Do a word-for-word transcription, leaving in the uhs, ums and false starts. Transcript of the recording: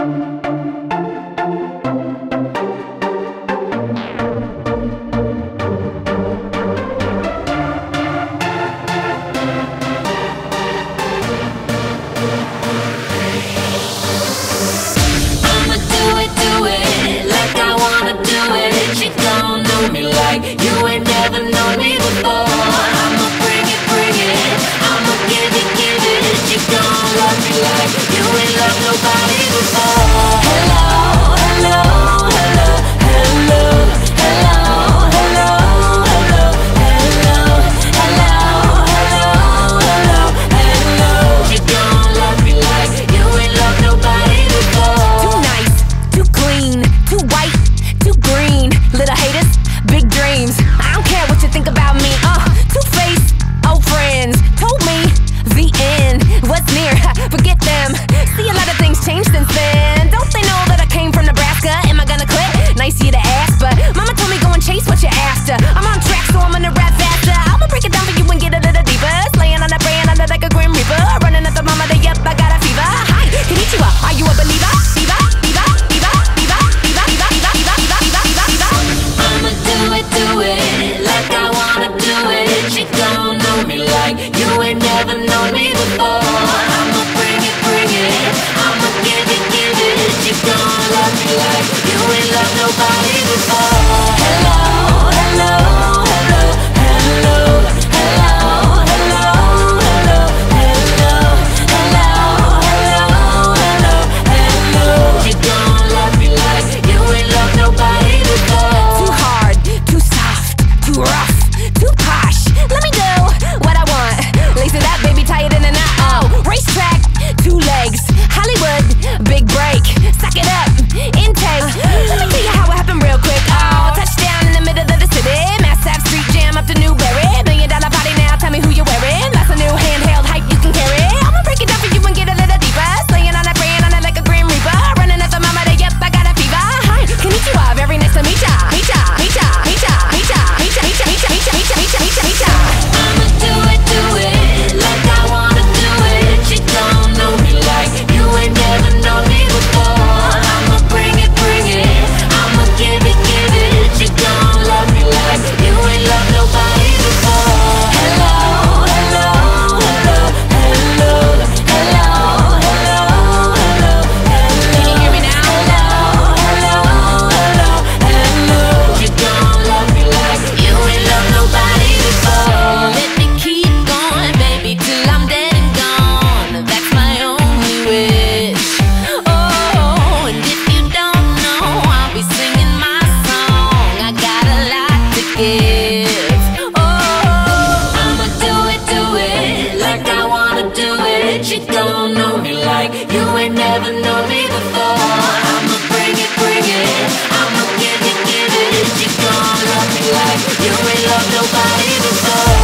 You ain't never known me before. I'ma bring it, bring it. I'ma give it, give it. You gon' love me like you ain't loved nobody before. Hello, hello, hello, hello, hello, hello, hello, hello, hello, hello, hello, hello. You gon' love me like you ain't loved nobody before. Too nice, too clean, too white, too green. Little haters, big dreams. I don't care what you think about me. Uh, two-faced, old friends told me the end was near. Forget them. See, a lot of things changed since then. Don't they know that I came from Nebraska? Am I gonna quit? Nice of you to ask, but mama told me go and chase what you're after. I'm on track, so I'm gonna rap faster. I'ma break it down for you and get a little deeper. Slayin on that prayin under like a grim reaper. Running at the mama, they up, I got a fever. Hi, konnichiwa, are you a believer? Fever, fever, fever, fever, fever, fever, fever, fever, fever, fever, fever. I'ma do it, do it, like I wanna do it. You gon' know me like you ain't never known me before. I'ma bring it, bring it. I'ma give it, give it. You gon' love me like you ain't loved nobody before. Hello, hello, hello, hello, hello, hello, hello, hello, hello, hello, hello, hello. You gon' love me like you ain't loved nobody before. Too hard, too soft, too rough, too posh. Let me do what I want. Lace it up, baby, tie it in a knot. Oh, racetrack, two legs, Hollywood, big break. Suck it up, intake. Let me tell you how it happened real quick. Oh, touchdown in the middle of the city. Massive street jam up to Newberry. Million dollar party now, tell me who you're wearing. That's a new handheld hype you can carry. I'ma break it down for you and get a little deeper. Slayin on that, prayin on it like a grim reaper. Running at the mama, they up, I got a fever. Hi, konnichiwa, very nice to meet ya. Meet ya, meet ya, meet ya, meet ya, meet ya, meet ya, meet ya, meet ya, meet ya, meet ya, meet ya, meet ya. I'ma do it, do it, like I wanna do it. You gon' know me like you ain't never known me before. I'ma bring it, bring it. I'ma give it, give it. You gon' love me like you ain't loved nobody before. Hello, hello, hello, hello, hello, hello, hello, hello. Can you hear me now? Hello, hello, hello, hello. You gon' love me like you ain't loved nobody before. Let me keep going, baby, till I'm dead and gone. That's my only wish. Oh, and if you don't know, I'll be singing my song. I got a lot to give. Oh, I'ma do it, do it, like I wanna do it. You gon' know me like you ain't never known me before. I'ma bring it, bring it. I'ma give it, give it. You gon' love me like you ain't loved nobody before.